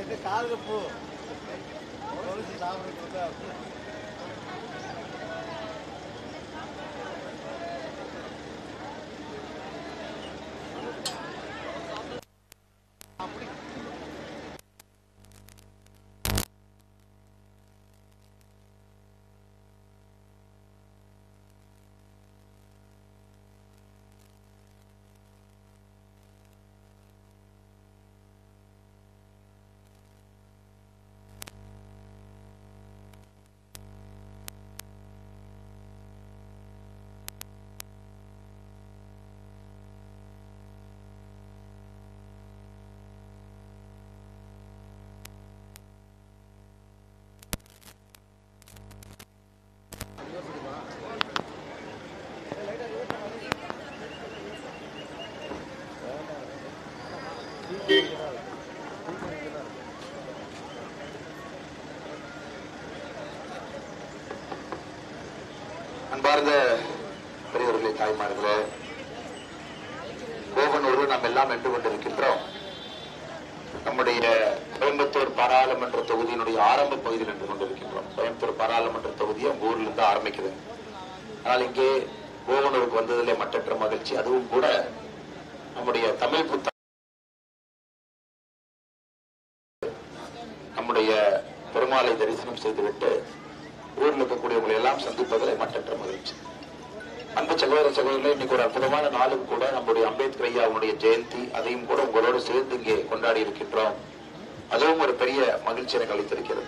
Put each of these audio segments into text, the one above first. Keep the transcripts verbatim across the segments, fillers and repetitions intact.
அன்பார்ந்த பெரியவர்களே, தாய்மார்களே, கோவனூர் நாம் எல்லாம் வென்று கொண்டிருக்கின்றோம். நம்முடைய கோயம்புத்தூர் பாராளுமன்ற தொகுதியினுடைய ஆரம்ப பகுதியில் நின்று கொண்டிருக்கின்றோம். கோயம்புத்தூர் பாராளுமன்ற தொகுதியை உங்க ஊர்ல இருந்து ஆரம்பிக்குது. ஆனால் இங்கே கோவனூருக்கு வந்ததிலே மற்றற்ற மகிழ்ச்சி. அதுவும் கூட நம்முடைய தமிழ் புத்த நம்முடைய பெருமாளை தரிசனம் செய்துவிட்டு ஊரில் இருக்கக்கூடியவங்களை எல்லாம் சந்திப்பதில் மற்றற்ற மகிழ்ச்சி. அன்பு சகோதர சகோதரர்களே, இன்னைக்கு ஒரு அற்புதமான நாளும் கூட நம்முடைய அம்பேத்கர் ஐயாவுடைய ஜெயந்தி. அதையும் கூட உங்களோடு சேர்ந்து இங்கே கொண்டாடி இருக்கின்றோம். அதுவும் ஒரு பெரிய மகிழ்ச்சி எனக்கு அளித்திருக்கிறது.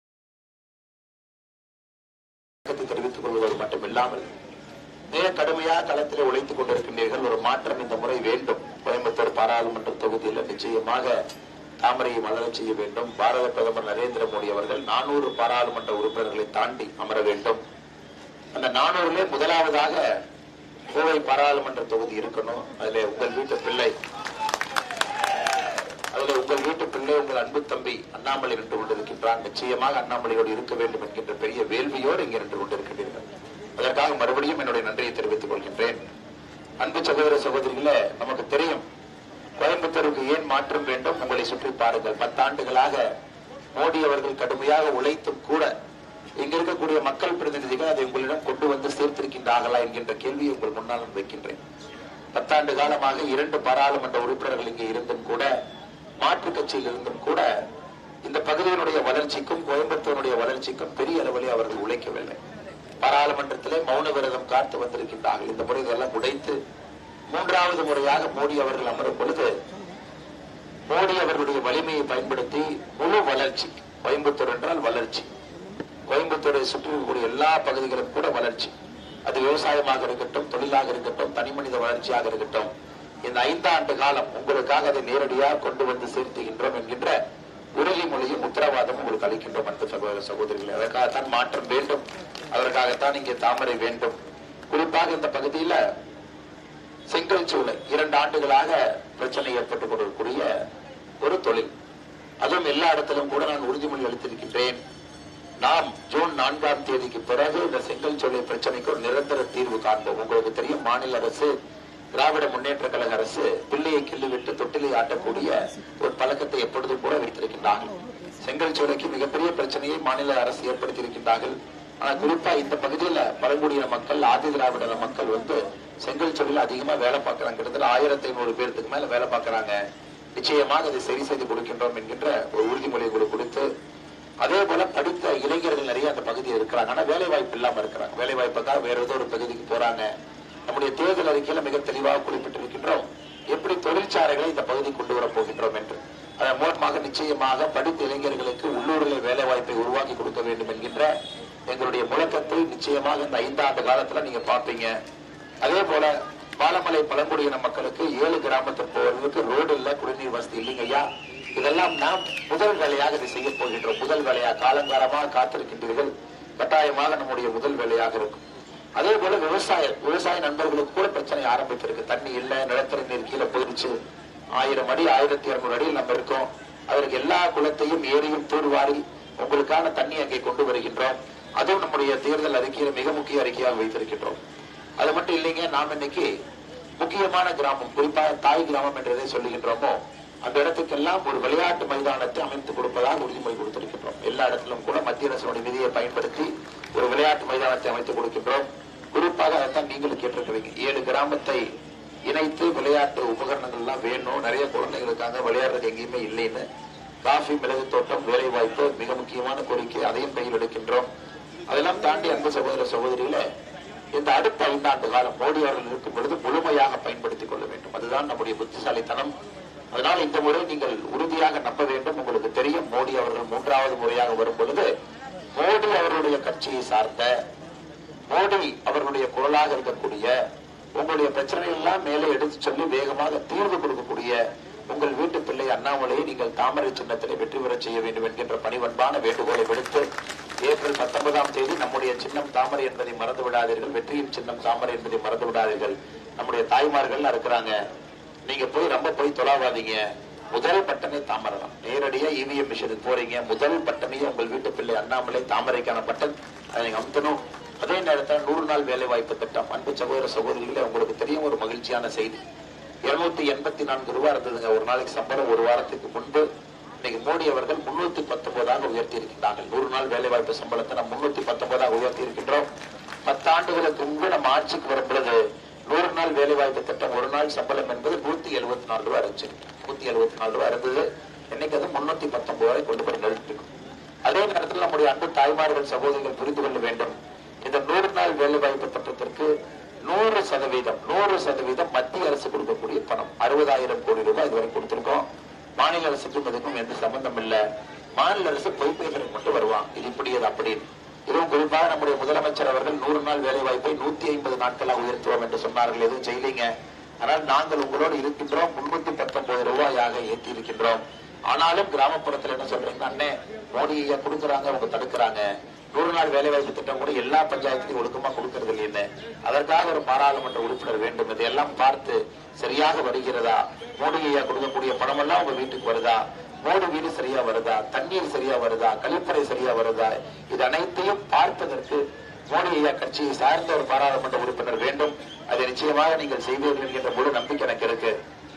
தெரிவித்துக் கொள்வதோடு மட்டுமில்லாமல் மிக கடுமையாக களத்திலே உழைத்துக் கொண்டிருக்கின்றீர்கள். ஒரு மாற்றம் இந்த முறை வேண்டும். கோயம்புத்தூர் பாராளுமன்ற தொகுதியில் நிச்சயமாக தாமரையை மலரச் செய்ய வேண்டும். பாரத பிரதமர் நரேந்திர மோடி அவர்கள் நானூறு பாராளுமன்ற உறுப்பினர்களை தாண்டி அமர வேண்டும். அந்த நானூறுலே முதலாவதாக கோவை பாராளுமன்ற தொகுதி இருக்கணும். அதுல உங்கள் வீட்டு பிள்ளை அதுல உங்கள் வீட்டு பிள்ளை உங்கள் அன்பு தம்பி அண்ணாமலை நின்று கொண்டிருக்கின்றான். நிச்சயமாக அண்ணாமலையோடு இருக்க வேண்டும் என்கின்ற பெரிய வேள்வியோடு இங்கே நின்று கொண்டிருக்கின்றீர்கள். அதற்காக மறுபடியும் என்னுடைய நன்றியை தெரிவித்துக் கொள்கின்றேன். அன்பு சகோதர சகோதரிகளே, நமக்கு தெரியும் கோயம்புத்தூருக்கு ஏன் மாற்றம் வேண்டும். உங்களை சுற்றி பாருங்கள். பத்தாண்டுகளாக மோடி அவர்கள் கடுமையாக உழைத்தும் கூட இங்க இருக்கக்கூடிய மக்கள் பிரதிநிதிகள் அதை உங்களிடம் கொண்டு வந்து சேர்த்திருக்கின்றார்களா என்கின்ற கேள்வியை உங்கள் முன்னால் வைக்கின்றேன். பத்தாண்டு காலமாக இரண்டு பாராளுமன்ற உறுப்பினர்கள் இங்கே இருந்தும் கூட, மாற்று கட்சியில் இருந்தும் கூட, இந்த பகுதியினுடைய வளர்ச்சிக்கும் கோயம்புத்தூருடைய வளர்ச்சிக்கும் பெரிய அளவிலே அவர்கள் உழைக்கவில்லை. பாராளுமன்றத்திலே மௌன விரதம் காத்து வந்திருக்கின்றார்கள். இந்த முறை இதெல்லாம் உடைத்து மூன்றாவது முறையாக மோடி அவர்கள் அமரும் பொழுது மோடி அவர்களுடைய வலிமையை பயன்படுத்தி முழு வளர்ச்சி, கோயம்புத்தூர் என்றால் வளர்ச்சி, கோயம்புத்தூரை சுற்றிக்கூடிய எல்லா பகுதிகளும் கூட வளர்ச்சி, அது விவசாயமாக இருக்கட்டும், தொழிலாக இருக்கட்டும், தனி மனித வளர்ச்சியாக இருக்கட்டும், இந்த ஐந்தாண்டு காலம் உங்களுக்காக அதை நேரடியாக கொண்டு வந்து சேர்த்துகின்றோம் என்கின்ற உறுதிமொழியும் உத்தரவாதமும் உங்களுக்கு அளிக்கின்றோம். அன்பு சகோதர சகோதரிகளை, அதற்காகத்தான் மாற்றம் வேண்டும். அதற்காகத்தான் இங்கே தாமரை வேண்டும். குறிப்பாக இந்த பகுதியில செங்கல் சூளை இரண்டு ஆண்டுகளாக பிரச்சனை ஏற்பட்டுக் கொண்டிருக்கூடிய ஒரு தொழில். அதுவும் எல்லா இடத்திலும் கூட நான் உறுதிமொழி அளித்திருக்கின்றேன். நாம் ஜூன் நான்காம் தேதிக்கு பிறகு இந்த செங்கல் சூளை பிரச்சனைக்கு ஒரு நிரந்தர தீர்வு காண்போம். உங்களுக்கு தெரியும், மாநில அரசு, திராவிட முன்னேற்ற கழக அரசு பிள்ளையை கிள்ளிவிட்டு தொட்டிலை ஆட்டக்கூடிய ஒரு பழக்கத்தை எப்பொழுதும் கூட வைத்திருக்கின்றார்கள். செங்கல் சூளைக்கு மிகப்பெரிய பிரச்சனையை மாநில அரசு ஏற்படுத்தி இருக்கின்றார்கள். ஆனா குறிப்பா இந்த பகுதியில பழங்குடியின மக்கள், ஆதி திராவிட மக்கள் வந்து செங்கல் சூளையில அதிகமா வேலை பார்க்கிறாங்க. கிட்டத்தட்ட ஆயிரத்தி ஐநூறு பேருக்கு மேல வேலை பார்க்கிறாங்க. நிச்சயமாக அதை சரி செய்து கொடுக்கின்றோம் என்கின்ற ஒரு உறுதிமொழியை கொடுத்து, அதே போல படித்த இளைஞர்கள் நிறைய அந்த பகுதியில் இருக்கிறாங்க. ஆனா வேலை வாய்ப்பு இல்லாம இருக்கிறாங்க. வேலை வாய்ப்புக்காக வேற ஏதோ ஒரு பகுதிக்கு போறாங்க. நம்முடைய தேர்தல் அறிக்கையில மிக தெளிவாக குறிப்பிட்டிருக்கின்றோம் எப்படி தொழிற்சாலைகளை இந்த பகுதி கொண்டு வர போகின்றோம் என்று. அதன் மூலமாக நிச்சயமாக படித்த இளைஞர்களுக்கு உள்ளூரில் வேலை வாய்ப்பை உருவாக்கி கொடுக்க வேண்டும் என்கின்ற எங்களுடைய முழக்கத்தை நிச்சயமாக இந்த ஐந்தாண்டு காலத்துல நீங்க பாப்பீங்க. அதே போல பாலமலை பழங்குடியின மக்களுக்கு ஏழு கிராமத்தில் போவதற்கு ரோடு இல்ல, குடிநீர் வசதி இல்லைங்க ஐயா. இதெல்லாம் நாம் முதல் வேலையாக இதை செய்ய போகின்றோம். முதல் வேலையாக காலங்காலமாக காத்திருக்கின்றீர்கள். கட்டாயமாக நம்முடைய முதல் வேலையாக இருக்கும். அதே போல விவசாய விவசாய நண்பர்களுக்கு கூட பிரச்சனை ஆரம்பித்திருக்கு. தண்ணி இல்ல, நிலத்தடி நீர் கீழே போயிடுச்சு. ஆயிரம் அடி ஆயிரத்தி இருநூறு அடியில் நம்ம இருக்கோம். அதற்கு எல்லா குளத்தையும் ஏரியும் தூர்வாரி உங்களுக்கான தண்ணி அங்கே கொண்டு வருகின்றோம். அதுவும் நம்முடைய தேர்தல் அறிக்கையில மிக முக்கிய அறிக்கையாக வைத்திருக்கின்றோம். அது மட்டும் இல்லைங்க, நாம் இன்னைக்கு முக்கியமான கிராமம், குறிப்பாக தாய் கிராமம் என்று எதை சொல்லுகின்றோமோ அந்த இடத்துக்கெல்லாம் ஒரு விளையாட்டு மைதானத்தை அமைத்துக் கொடுப்பதாக உறுதிமொழி கொடுத்திருக்கின்றோம். எல்லா இடத்திலும் கூட மத்திய அரசுடைய நிதியை பயன்படுத்தி ஒரு விளையாட்டு மைதானத்தை அமைத்துக் கொடுக்கின்றோம். குறிப்பாக அதைத்தான் நீங்களும் கேட்டிருக்கிறீங்க. ஏழு கிராமத்தை இணைத்து விளையாட்டு உபகரணங்கள் எல்லாம் வேணும், நிறைய குழந்தைகளுக்காக விளையாடுறது எங்கேயுமே இல்லைன்னு காஃபி, மிளகு தோட்டம், வேலை வாய்ப்பு மிக முக்கியமான கோரிக்கை, அதையும் கையில் எடுக்கின்றோம். அதெல்லாம் தாண்டி அன்பு சகோதர சகோதரிகளை இந்த அடுத்த ஐந்தாண்டு காலம் மோடி அவர்கள் இருக்கும் பொழுது முழுமையாக பயன்படுத்திக் கொள்ள வேண்டும். அதுதான் நம்முடைய புத்திசாலித்தனம். அதனால் இந்த முறை நீங்கள் உறுதியாக நம்ப வேண்டும். உங்களுக்கு தெரியும், மோடி அவர்கள் மூன்றாவது முறையாக வரும் பொழுது மோடி அவர்களுடைய கட்சியை சார்ந்த, மோடி அவர்களுடைய குரலாக இருக்கக்கூடிய, உங்களுடைய பிரச்சனைகள் எல்லாம் மேலே எடுத்து சொல்லி வேகமாக தீர்வு கொடுக்கக்கூடிய உங்கள் வீட்டு பிள்ளை அண்ணாமலையை நீங்கள் தாமரை சின்னத்திலே வெற்றி பெற செய்ய வேண்டும் என்கின்ற பணிவன்பான வேண்டுகோளை விடுத்து, ஏப்ரல் பத்தொன்பதாம் தேதி நம்முடைய சின்னம் தாமரை என்பதை மறந்து விடாதீர்கள். வெற்றியின் சின்னம் தாமரை என்பதை மறந்து விடாதீர்கள். நம்முடைய தாய்மார்கள் இருக்கிறாங்க, நீங்க போய் ரொம்ப போய் தொலாவாதீங்க. முதல் பட்டமே தாமரை தான். நேரடியா இவிஎம் மிஷினுக்கு போறீங்க, முதல் பட்டமே உங்கள் வீட்டு பிள்ளை அண்ணாமலை தாமரைக்கான பட்டன், அதை நீங்க அமுத்தணும். அதே நேரத்தில் நூறு நாள் வேலை வாய்ப்பு திட்டம். அன்பு சகோதர சகோதரிகளே, உங்களுக்கு தெரியும் ஒரு மகிழ்ச்சியான செய்தி. இருநூத்தி எண்பத்தி நான்கு ரூபாய் இருந்ததுங்க ஒரு நாளைக்கு சம்பளம். ஒரு வாரத்துக்கு முன்பு இன்னைக்கு மோடி அவர்கள் முன்னூத்தி பத்தொன்பதாக உயர்த்தி இருக்கின்றார்கள். நூறு நாள் வேலை வாய்ப்பு சம்பளத்தை நம்ம முன்னூத்தி பத்தொன்பதாக உயர்த்தி இருக்கின்றோம். பத்தாண்டுகளுக்கு முன்பு நம்ம ஆட்சிக்கு வரும் பொழுது நூறு நாள் வேலை வாய்ப்பு திட்டம் ஒரு நாள் சம்பளம் என்பது நூத்தி எழுபத்தி நாலு ரூபாய் இருந்துச்சு. நூத்தி எழுபத்தி நாலு ரூபாய் இருந்தது. இன்னைக்கு அது முன்னூத்தி பத்தொன்பது ரூபாய் கொண்டு போய் நிறுத்திக்கணும். அதே நேரத்தில் நம்முடைய அன்பு தாய்மார்கள் சகோதரிகள் புரிந்து கொள்ள வேண்டும், இந்த நூறு நாள் வேலை வாய்ப்பு திட்டத்திற்கு நூறு சதவீதம் நூறு சதவீதம் மத்திய அரசு கொடுக்கக்கூடிய பணம் அறுபதாயிரம் கோடி ரூபாய் இதுவரை கொடுத்திருக்கோம். மாநில அரசுக்கும் இதுக்கும் எந்த சம்பந்தம் இல்ல. மாநில அரசு பொய்ப்பைகளுக்கு மட்டும் வருவாங்க, இது இப்படி அது அப்படின்னு. இதுவும் குறிப்பாக நம்முடைய முதலமைச்சர் அவர்கள் நூறு நாள் வேலை வாய்ப்பை நூத்தி ஐம்பது நாட்களாக உயர்த்துவோம் என்று சொன்னார்கள். எதுவும் செய்யலீங்க. ஆனால் நாங்கள் உங்களோடு இருக்கின்றோம். முன்னூத்தி பத்தொன்பது ரூபாயாக ஏற்றி இருக்கின்றோம். ஆனாலும் கிராமப்புறத்தில் என்ன சொல்றீங்க, அண்ணே மோடி ஐயா கொடுக்குறாங்க, அவங்க தடுக்கிறாங்க. நூறு நாள் வேலை வாய்ப்பு திட்டம் கூட எல்லா பஞ்சாயத்துலையும் ஒழுக்கமா கொடுக்கறது இல்லைன்னு, அதற்காக ஒரு பாராளுமன்ற உறுப்பினர் வேண்டும். இதையெல்லாம் பார்த்து சரியாக வருகிறதா, மோடி ஐயா கொடுக்கக்கூடிய பணம் எல்லாம் உங்க வீட்டுக்கு வருதா, மோடி வீடு சரியா வருதா, தண்ணீர் சரியா வருதா, கழிப்பறை சரியா வருதா, இது அனைத்தையும் பார்ப்பதற்கு மோடி ஐயா கட்சியை சார்ந்த ஒரு பாராளுமன்ற உறுப்பினர் வேண்டும். அதை நிச்சயமாக நீங்கள் செய்வீர்கள் என்கின்ற முழு நம்பிக்கை எனக்கு இருக்கு.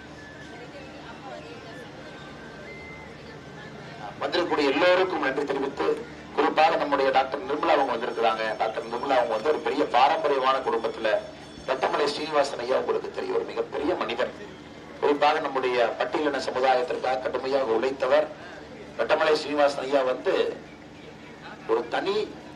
வந்திருக்கக்கூடிய எல்லோருக்கும் நன்றி தெரிவித்து, குறிப்பாக நம்முடைய டாக்டர் நிர்மலா அவங்க வந்திருக்கிறாங்க. டாக்டர் நிர்மலா அவங்க வந்து ஒரு பெரிய பாரம்பரியமான குடும்பத்துல, ரட்டமலை ஸ்ரீனிவாசன் ஐயா உங்களுக்கு தெரியும், ஒரு மிகப்பெரிய மனிதன். குறிப்பாக நம்முடைய பட்டியலின சமுதாயத்திற்காக கடுமையாக உழைத்தவர். ரட்டமலை ஸ்ரீனிவாசன் ஐயா வந்து ஒரு தனி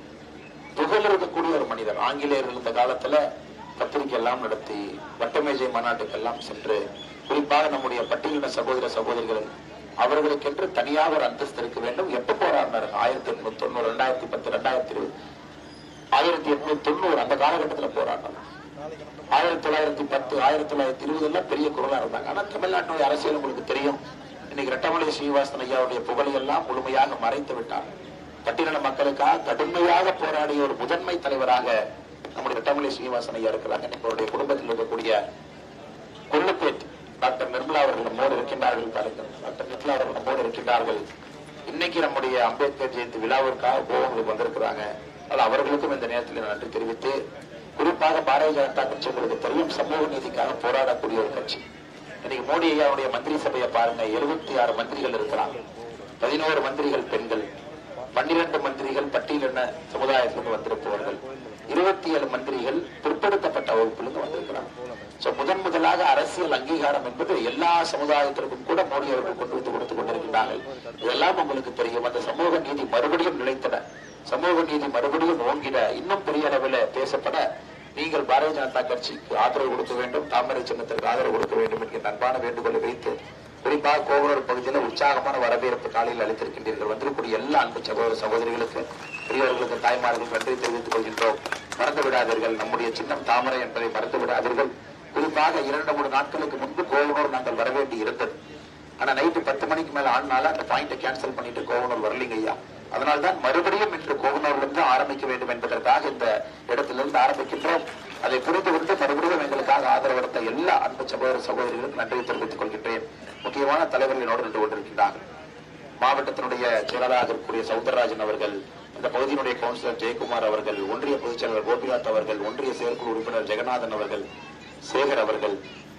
புகழ் இருக்கக்கூடிய ஒரு மனிதர். ஆங்கிலேயர்கள் இந்த காலத்துல பத்திரிகை எல்லாம் நடத்தி வட்டமேஜை மாநாட்டுக்கெல்லாம் சென்று, குறிப்பாக நம்முடைய பட்டியலின சகோதர சகோதரிகள் அவர்களுக்கென்று தனியாக ஒரு அந்தஸ்து இருக்க வேண்டும். எப்ப போராடினார்? ஆயிரத்தி எட்நூத்தி தொண்ணூறு ரெண்டாயிரத்தி பத்து ரெண்டாயிரத்தி இருபது ஆயிரத்தி எட்நூத்தி தொண்ணூறு அந்த காலகட்டத்தில் போராடினார். ஆயிரத்தி தொள்ளாயிரத்தி பத்து ஆயிரத்தி தொள்ளாயிரத்தி இருபது எல்லாம் பெரிய குரலா இருந்தாங்க. ஆனா தமிழ்நாட்டுடைய அரசியல் உங்களுக்கு தெரியும். இன்னைக்கு ரட்டமலை ஸ்ரீனிவாசன் ஐயாவுடைய புகழை எல்லாம் முழுமையாக மறைத்து விட்டார். பட்டியலின மக்களுக்காக கடுமையாக போராடிய ஒரு முதன்மை தலைவராக நம்முடைய ரட்டமலை ஸ்ரீனிவாசன் ஐயா இருக்கிறாங்க. அவருடைய குடும்பத்தில் இருக்கக்கூடிய கொள்ளுப்பேட் டாக்டர் நிர்மலா அவர்கள் நம்மோடு இருக்கின்றார்கள். பாருங்கள், டாக்டர் நிர்மலா அவர்கள் நம்மோடு இருக்கின்றார்கள். இன்னைக்கு நம்முடைய அம்பேத்கர் ஜெயந்தி விழாவிற்காக கோவங்களுக்கு வந்திருக்கிறாங்க. அது அவர்களுக்கும் இந்த நேரத்தில் நன்றி தெரிவித்து, குறிப்பாக பாரதிய ஜனதா கட்சி உங்களுக்கு தெரியும், சமூக நீதிக்காக போராடக்கூடிய ஒரு கட்சி. இன்னைக்கு மோடி ஐயாவுடைய மந்திரி சபையை பாருங்க, எழுபத்தி ஆறு மந்திரிகள் இருக்கிறாங்க. பதினோரு மந்திரிகள் பெண்கள், பன்னிரண்டு மந்திரிகள் பட்டியலின சமுதாயத்திலிருந்து வந்திருப்பவர்கள், இருபத்தி ஏழு மந்திரிகள் பிற்படுத்தப்பட்ட வகுப்பிலிருந்து வந்திருக்கிறாங்க. முதன் முதலாக அரசியல் அங்கீகாரம் என்பது எல்லா சமுதாயத்திற்கும் கூட மோடி அவர்கள் கொண்டு வந்து கொடுத்துக் கொண்டிருக்கிறார்கள். இதெல்லாம் உங்களுக்கு தெரியும். அந்த சமூக நீதி மறுபடியும் நிலைத்தட, சமூக நீதி மறுபடியும் ஓங்கிட, இன்னும் பெரிய அளவில் பேசப்பட நீங்கள் பாரதிய ஜனதா கட்சிக்கு ஆதரவு கொடுக்க வேண்டும், தாமரை சின்னத்திற்கு ஆதரவு கொடுக்க வேண்டும் என்கிற அன்பான வேண்டுகோளை வைத்து, குறிப்பாக கோவலூர் பகுதியில் உற்சாகமான வரவேற்பு காலையில் அளித்திருக்கின்றீர்கள். வந்திருக்கூடிய எல்லா அன்பு சகோதர சகோதரிகளுக்கு, பெரியவர்களுக்கு, தாய்மார்களுக்கு நன்றி தெரிவித்துக் கொள்கின்றோம். மறந்து விடாதீர்கள், நம்முடைய சின்னம் தாமரை என்பதை மறந்து விடாதீர்கள். குறிப்பாக இரண்டு மூணு நாட்களுக்கு முன்பு கோவனூர் நாங்கள் வரவேண்டி இருந்தது. ஆனா நைட்டு பத்து மணிக்கு மேல ஆனால அந்த பாயிண்ட கேன்சல் பண்ணிட்டு கோவனூர் வரலீங்க ஐயா. அதனால்தான் மறுபடியும் இன்று கோவனூரிலிருந்து ஆரம்பிக்க வேண்டும் என்பதற்காக இந்த இடத்திலிருந்து ஆரம்பிக்கின்றோம். அதை புரிந்து கொண்டு மறுபடியும் எங்களுக்காக ஆதரவளித்த எல்லா அன்பு சகோதர சகோதரிகளுக்கு நன்றி தெரிவித்துக் கொள்கின்றேன். முக்கியமான தலைவர்களோடு நின்று கொண்டிருக்கிறார்கள். மாவட்டத்தினுடைய செயலாளராக இருக்கக்கூடிய சவுந்தரராஜன் அவர்கள், இந்த பகுதியினுடைய கவுன்சிலர் ஜெயக்குமார் அவர்கள், ஒன்றிய பொதுச் செயலாளர் கோபிநாத் அவர்கள், ஒன்றிய செயற்குழு உறுப்பினர் ஜெகநாதன் அவர்கள், சேகர் அவர்கள்,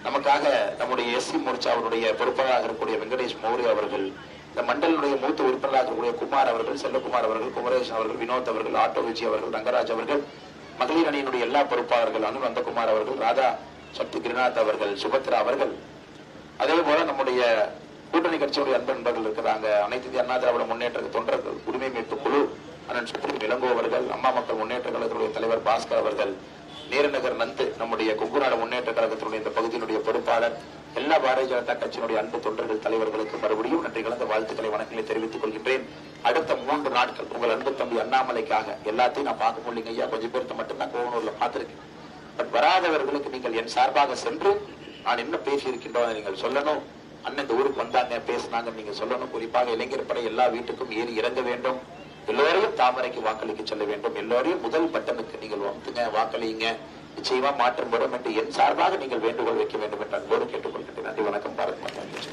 நமக்காக நம்முடைய எஸ்சி மோர்ச்சா அவருடைய பொறுப்பாளராக இருக்கக்கூடிய வெங்கடேஷ் மௌரிய அவர்கள், இந்த மண்டலுடைய மூத்த உறுப்பினராக இருக்கக்கூடிய குமார் அவர்கள், செல்லகுமார் அவர்கள், குமரேஷ் அவர்கள், வினோத் அவர்கள், ஆட்டோ விஜய் அவர்கள், ரங்கராஜ் அவர்கள், மகளிர் அணியினுடைய எல்லா பொறுப்பாளர்கள், அனு நந்தகுமார் அவர்கள், ராதா சக்தி கிரிநாத் அவர்கள், சுபத்ரா அவர்கள், அதே போல நம்முடைய கூட்டணி கட்சியுடைய அன்பு நண்பர்கள் இருக்கிறாங்க. அனைத்து இந்திய அண்ணா திராவிட முன்னேற்ற தொண்டர்கள் உரிமை மீட்பு குழு அண்ணன் சுப்ரீம் இளங்கோ அவர்கள், அம்மா மக்கள் முன்னேற்ற கழகத்தினுடைய தலைவர் பாஸ்கர் அவர்கள், நேருநகர் நந்து நம்முடைய கொங்குநாடு முன்னேற்ற கழகத்தினுடைய இந்த பகுதியினுடைய பொறுப்பாளர், எல்லா பாரதிய ஜனதா கட்சியினுடைய அன்பு தொண்டர்கள் தலைவர்களுக்கு மறுபடியும் நன்றி கலந்த வாழ்த்துக்களை வணக்கங்களை தெரிவித்துக் கொள்கின்றேன். அடுத்த மூன்று நாட்கள் உங்கள் அன்பு தம்பி அண்ணாமலைக்காக எல்லாத்தையும் நான் பார்க்க முடியலைங்க ஐயா, கொஞ்சம் பேருக்கு மட்டும்தான் கோவனூர்ல பார்த்திருக்கேன். பட் வராதவர்களுக்கு நீங்கள் என் சார்பாக சென்று நான் என்ன பேசி இருக்கின்றோம் நீங்கள் சொல்லணும். அண்ணன் இந்த ஊருக்கு வந்தாங்க பேசினாங்க நீங்க சொல்லணும். குறிப்பாக இளைஞர் படை எல்லா வீட்டுக்கும் ஏறி இறங்க வேண்டும். எல்லோரையும் தாமரைக்கு வாக்களிக்க செல்ல வேண்டும். எல்லோரையும் முதல் பட்டனுக்கு நீங்கள் வந்துங்க வாக்களிங்க, நிச்சயமா மாற்றம் வரும் என்று என் சார்பாக நீங்கள் வேண்டுகோள் வைக்க வேண்டும் என்று அன்போடு கேட்டுக்கொள்கின்றேன். நன்றி, வணக்கம். பாரத் மாதா கி.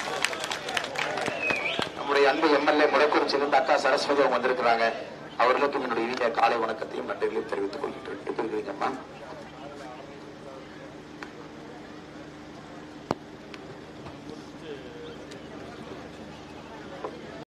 நம்முடைய அன்பு எம்எல்ஏ முடக்குறிச்சியிலிருந்து அக்கா சரஸ்வதி அவங்க வந்திருக்கிறாங்க. அவர்களுக்கும் என்னுடைய இனிய காலை வணக்கத்தையும் நன்றிகளையும் தெரிவித்துக் கொள்கின்றேன். எப்படி இருக்கிறீங்கம்மா?